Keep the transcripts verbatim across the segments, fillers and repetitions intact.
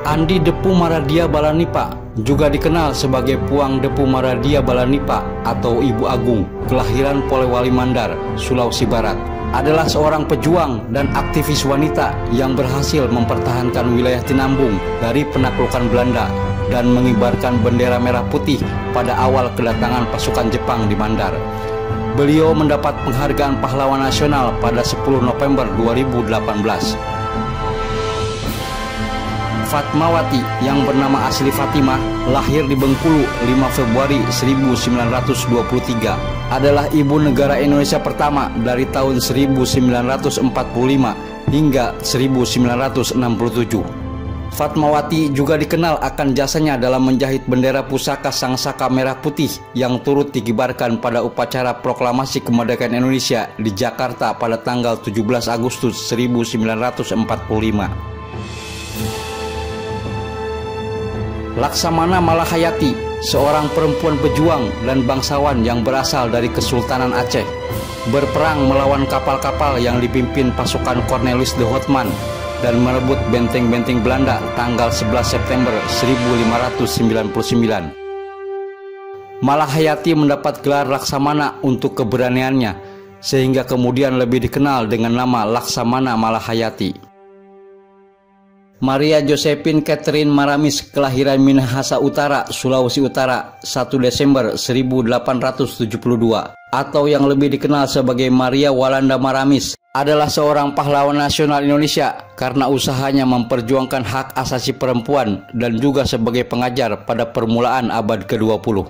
Andi Depu Maradia Balanipa, juga dikenal sebagai Puang Depu Maradia Balanipa atau Ibu Agung, kelahiran Polewali Mandar, Sulawesi Barat, adalah seorang pejuang dan aktivis wanita yang berhasil mempertahankan wilayah Tinambung dari penaklukan Belanda dan mengibarkan bendera merah putih pada awal kedatangan pasukan Jepang di Mandar. Beliau mendapat penghargaan pahlawan nasional pada sepuluh November dua ribu delapan belas. Fatmawati yang bernama asli Fatimah, lahir di Bengkulu lima Februari seribu sembilan ratus dua puluh tiga, adalah ibu negara Indonesia pertama dari tahun seribu sembilan ratus empat puluh lima hingga seribu sembilan ratus enam puluh tujuh. Fatmawati juga dikenal akan jasanya dalam menjahit bendera pusaka Sang Saka Merah Putih yang turut dikibarkan pada upacara proklamasi kemerdekaan Indonesia di Jakarta pada tanggal tujuh belas Agustus seribu sembilan ratus empat puluh lima. Laksamana Malahayati, seorang perempuan pejuang dan bangsawan yang berasal dari Kesultanan Aceh, berperang melawan kapal-kapal yang dipimpin pasukan Cornelis de Houtman dan merebut benteng-benteng Belanda tanggal sebelas September seribu lima ratus sembilan puluh sembilan. Malahayati mendapat gelar Laksamana untuk keberaniannya, sehingga kemudian lebih dikenal dengan nama Laksamana Malahayati. Maria Josephine Catherine Maramis, kelahiran Minahasa Utara, Sulawesi Utara, satu Desember seribu delapan ratus tujuh puluh dua, atau yang lebih dikenal sebagai Maria Walanda Maramis, adalah seorang pahlawan nasional Indonesia karena usahanya memperjuangkan hak asasi perempuan dan juga sebagai pengajar pada permulaan abad ke dua puluh.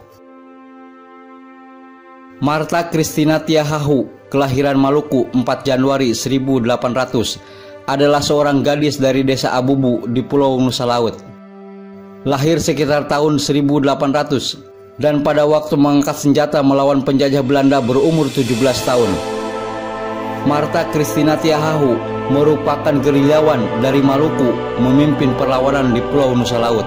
Marta Christina Tiahahu, kelahiran Maluku, empat Januari seribu delapan ratus, adalah seorang gadis dari desa Abubu di Pulau Nusa Laut. Lahir sekitar tahun seribu delapan ratus dan pada waktu mengangkat senjata melawan penjajah Belanda berumur tujuh belas tahun. Marta Christina Tiahahu merupakan gerilyawan dari Maluku memimpin perlawanan di Pulau Nusa Laut.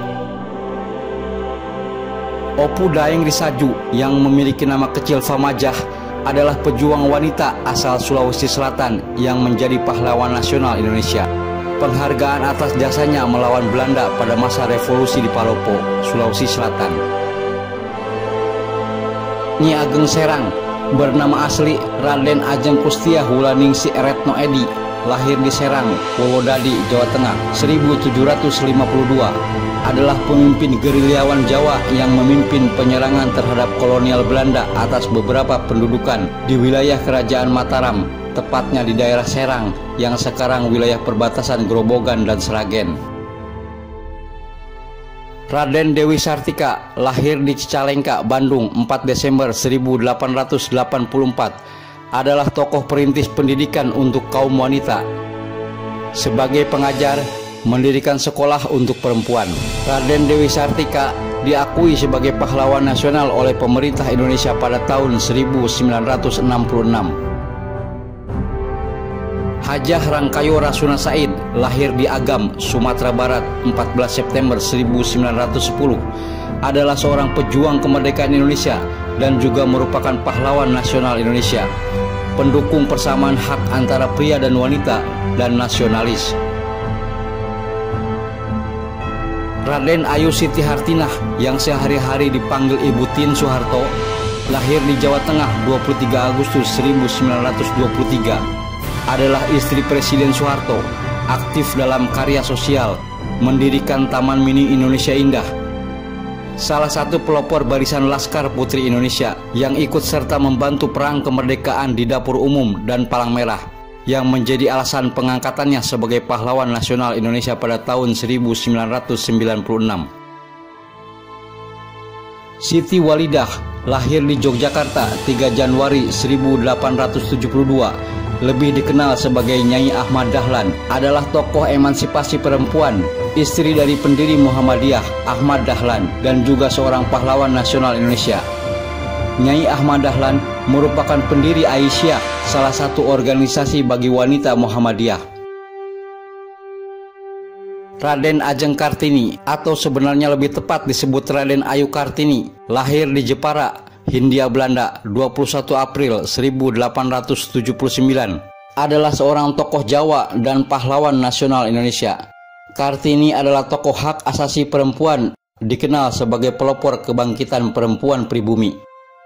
Opu Daeng Risaju yang memiliki nama kecil Famajah adalah pejuang wanita asal Sulawesi Selatan yang menjadi pahlawan nasional Indonesia. Penghargaan atas jasanya melawan Belanda pada masa revolusi di Palopo, Sulawesi Selatan. Nyi Ageng Serang, bernama asli Raden Ajeng Kustia Hulaningsi Retno Edi, lahir di Serang, Purwodadi, Jawa Tengah, seribu tujuh ratus lima puluh dua, adalah pemimpin gerilyawan Jawa yang memimpin penyerangan terhadap kolonial Belanda atas beberapa pendudukan di wilayah Kerajaan Mataram, tepatnya di daerah Serang yang sekarang wilayah perbatasan Grobogan dan Sragen. Raden Dewi Sartika, lahir di Cicalengka, Bandung, empat Desember seribu delapan ratus delapan puluh empat, adalah tokoh perintis pendidikan untuk kaum wanita. Sebagai pengajar, mendirikan sekolah untuk perempuan. Raden Dewi Sartika diakui sebagai pahlawan nasional oleh pemerintah Indonesia pada tahun seribu sembilan ratus enam puluh enam. Hajah Rangkayo Rasuna Said, lahir di Agam, Sumatera Barat, empat belas September seribu sembilan ratus sepuluh, adalah seorang pejuang kemerdekaan Indonesia dan juga merupakan pahlawan nasional Indonesia, pendukung persamaan hak antara pria dan wanita, dan nasionalis. Raden Ayu Siti Hartinah yang sehari-hari dipanggil Ibu Tin Soeharto, lahir di Jawa Tengah dua puluh tiga Agustus seribu sembilan ratus dua puluh tiga, adalah istri Presiden Soeharto, aktif dalam karya sosial, mendirikan Taman Mini Indonesia Indah. Salah satu pelopor barisan Laskar Putri Indonesia yang ikut serta membantu perang kemerdekaan di dapur umum dan Palang Merah, yang menjadi alasan pengangkatannya sebagai pahlawan nasional Indonesia pada tahun seribu sembilan ratus sembilan puluh enam. Siti Walidah, lahir di Yogyakarta tiga Januari seribu delapan ratus tujuh puluh dua, lebih dikenal sebagai Nyai Ahmad Dahlan, adalah tokoh emansipasi perempuan, istri dari pendiri Muhammadiyah Ahmad Dahlan, dan juga seorang pahlawan nasional Indonesia. Nyai Ahmad Dahlan merupakan pendiri Aisyah, salah satu organisasi bagi wanita Muhammadiyah. Raden Ajeng Kartini, atau sebenarnya lebih tepat disebut Raden Ayu Kartini, lahir di Jepara, Hindia Belanda, dua puluh satu April seribu delapan ratus tujuh puluh sembilan, adalah seorang tokoh Jawa dan pahlawan nasional Indonesia. Kartini adalah tokoh hak asasi perempuan, dikenal sebagai pelopor kebangkitan perempuan pribumi.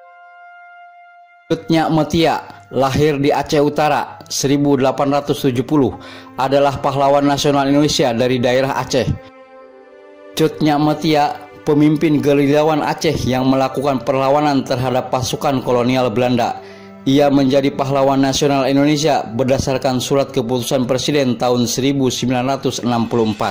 Cut Nyak Metia, lahir di Aceh Utara seribu delapan ratus tujuh puluh, adalah pahlawan nasional Indonesia dari daerah Aceh. Cut Nyak Metia, pemimpin gerilyawan Aceh yang melakukan perlawanan terhadap pasukan kolonial Belanda. Ia menjadi pahlawan nasional Indonesia berdasarkan surat keputusan Presiden tahun seribu sembilan ratus enam puluh empat.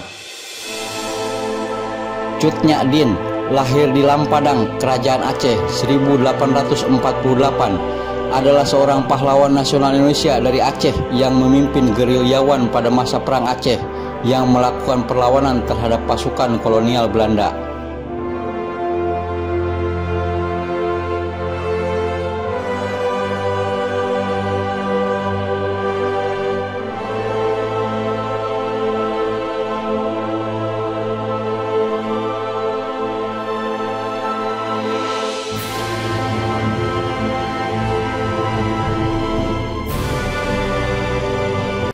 Cut Nyak Dien, lahir di Lampadang, Kerajaan Aceh seribu delapan ratus empat puluh delapan, adalah seorang pahlawan nasional Indonesia dari Aceh yang memimpin gerilyawan pada masa Perang Aceh yang melakukan perlawanan terhadap pasukan kolonial Belanda.